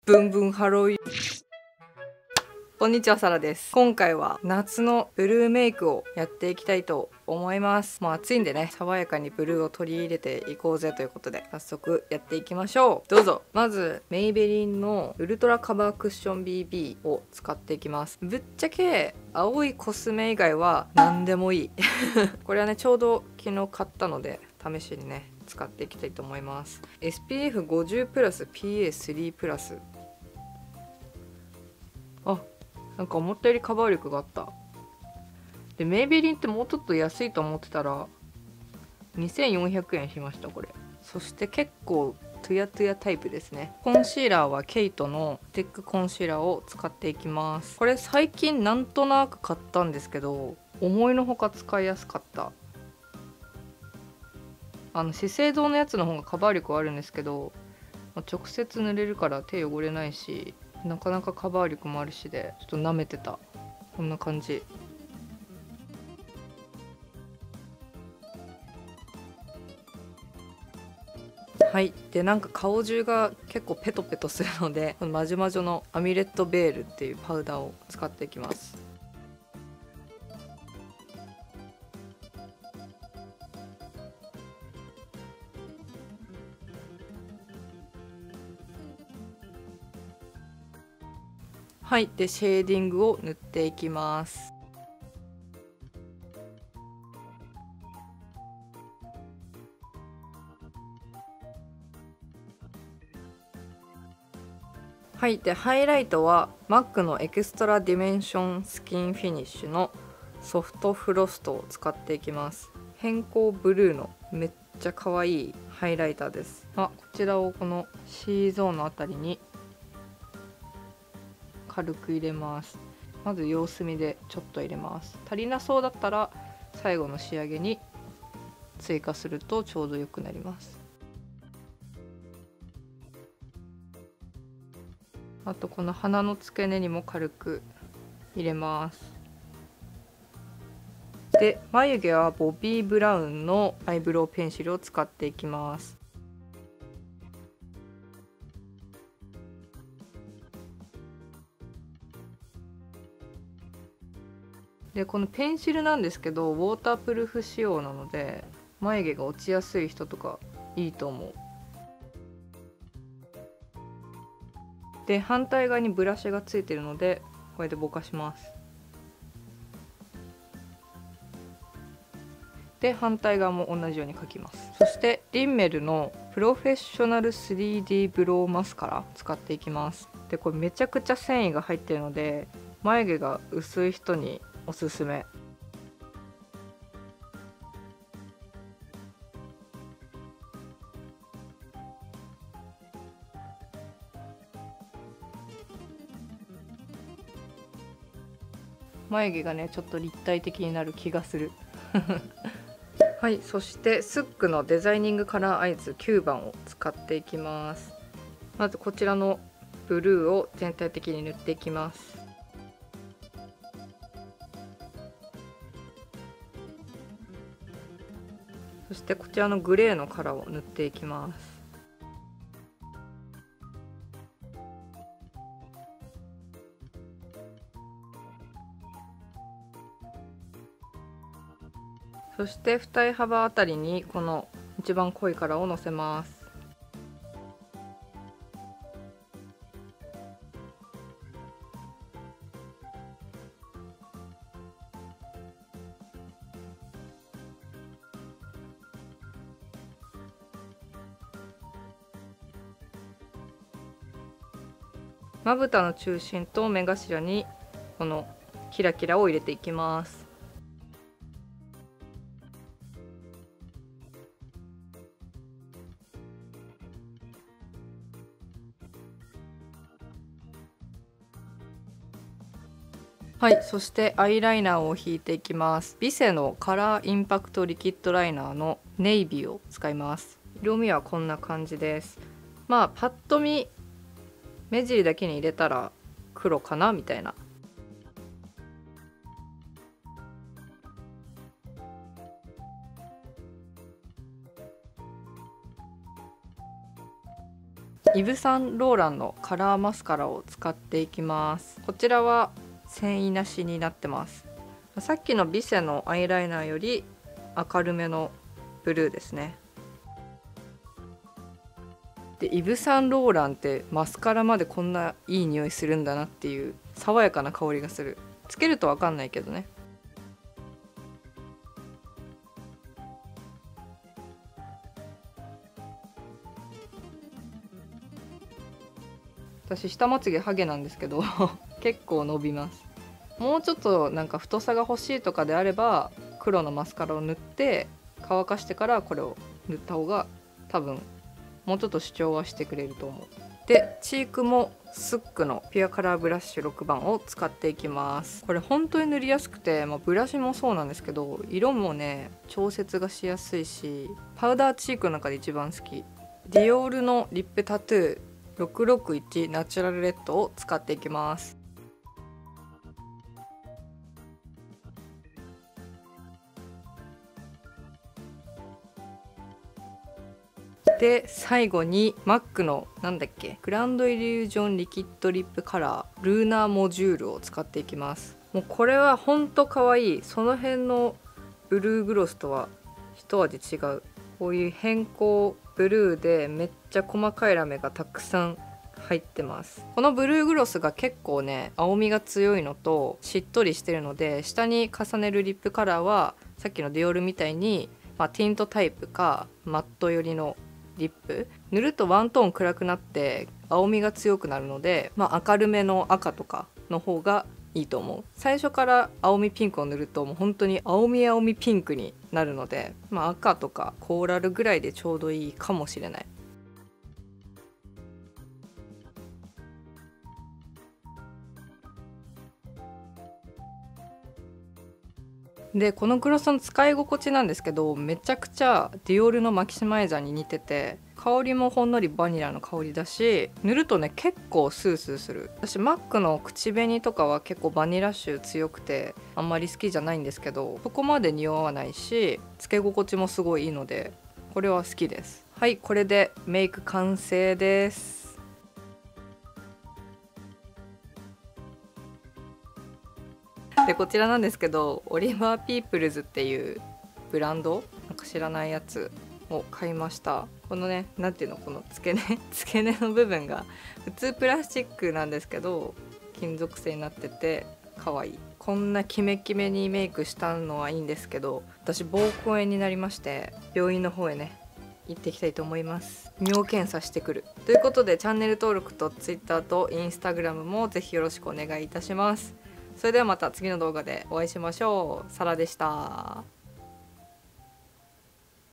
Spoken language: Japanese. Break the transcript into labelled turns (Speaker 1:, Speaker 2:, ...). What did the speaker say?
Speaker 1: ブンブンハロー。こんにちは、サラです。今回は夏のブルーメイクをやっていきたいと思います。もう暑いんでね、爽やかにブルーを取り入れていこうぜということで、早速やっていきましょう。どうぞ。まずメイベリンのウルトラカバークッション BB を使っていきます。ぶっちゃけ青いコスメ以外は何でもいい。これはね、ちょうど昨日買ったので試しにね使っていきたいと思います。 SPF50 プラス PA3 プラス。あ、なんか思ったよりカバー力があった。でメイベリンってもうちょっと安いと思ってたら2400円しましたこれ。そして結構トゥヤトゥヤタイプですね。コンシーラーはケイトのテックコンシーラーを使っていきます。これ最近なんとなく買ったんですけど、思いのほか使いやすかった。資生堂のやつの方がカバー力はあるんですけど、直接塗れるから手汚れないし、なかなかカバー力もあるしでちょっと舐めてた。こんな感じ。はい。でなんか顔中が結構ペトペトするので、このマジュマジョのアミュレットベールっていうパウダーを使っていきます。はい。でシェーディングを塗っていきます。はい。でハイライトは MAC のエクストラディメンションスキンフィニッシュのソフトフロストを使っていきます。偏光ブルーのめっちゃ可愛いハイライターです。こちらをこの C ゾーンのあたりに軽く入れます。まず様子見でちょっと入れます。足りなそうだったら最後の仕上げに追加するとちょうど良くなります。あとこの鼻の付け根にも軽く入れます。で眉毛はボビー・ブラウンのアイブロウペンシルを使っていきます。でこのペンシルなんですけどウォータープルーフ仕様なので眉毛が落ちやすい人とかいいと思う。で反対側にブラシがついてるのでこれでぼかします。で反対側も同じように描きます。そしてリンメルのプロフェッショナル 3D ブローマスカラ使っていきます。でこれめちゃくちゃ繊維が入ってるので眉毛が薄い人におすすめ。眉毛がねちょっと立体的になる気がする。はい。そしてスックのデザイニングカラーアイズ9番を使っていきます。まずこちらのブルーを全体的に塗っていきます。そしてこちらのグレーのカラーを塗っていきます。そして二重幅あたりにこの一番濃いカラーをのせます。まぶたの中心と目頭にこのキラキラを入れていきます。はい。そしてアイライナーを引いていきます。ビセのカラーインパクトリキッドライナーのネイビーを使います。色味はこんな感じです。パッと見目尻だけに入れたら黒かなみたいな。 イヴ・サンローランのカラーマスカラを使っていきます。こちらは繊維なしになってます。さっきのビセのアイライナーより明るめのブルーですね。でイヴ・サンローランってマスカラまでこんないい匂いするんだなっていう爽やかな香りがする。つけると分かんないけどね。私下まつげハゲなんですけど結構伸びます。もうちょっとなんか太さが欲しいとかであれば黒のマスカラを塗って乾かしてからこれを塗った方が多分もうちょっと主張はしてくれると思う。でチークもスックのピュアカラーブラシ6番を使っていきます。これ本当に塗りやすくて、ブラシもそうなんですけど色もね調節がしやすいし、パウダーチークの中で一番好き。ディオールのリップタトゥー661ナチュラルレッドを使っていきます。で最後に MAC のなんだっけグランドイリュージョンリキッドリップカラールーナーモジュールを使っていきます。もうこれはほんとかわいい。その辺のブルーグロスとは一味違う。こういう偏光ブルーでめっちゃ細かいラメがたくさん入ってます。このブルーグロスが結構ね青みが強いのとしっとりしてるので、下に重ねるリップカラーはさっきのディオールみたいに、ティントタイプかマット寄りのリップ塗るとワントーン暗くなって青みが強くなるので、明るめの赤とかの方がいいと思う。最初から青みピンクを塗るともう本当に青みピンクになるので、赤とかコーラルぐらいでちょうどいいかもしれない。でこのグロスの使い心地なんですけど、めちゃくちゃディオールのマキシマイザーに似てて、香りもほんのりバニラの香りだし、塗るとね結構スースーする。私マックの口紅とかは結構バニラ臭強くてあんまり好きじゃないんですけど、そこまで匂わないしつけ心地もすごいいいのでこれは好きです。はい、これでメイク完成です。でこちらなんですけど、オリバーピープルズっていうブランドなんか知らないやつを買いました。このねなんていうの、この付け根の部分が普通プラスチックなんですけど金属製になってて可愛い。こんなキメキメにメイクしたのはいいんですけど、私膀胱炎になりまして病院の方へね行ってきたいと思います。尿検査してくるということで、チャンネル登録と Twitter と Instagram もぜひよろしくお願いいたします。それではまた次の動画でお会いしましょう。サラでした。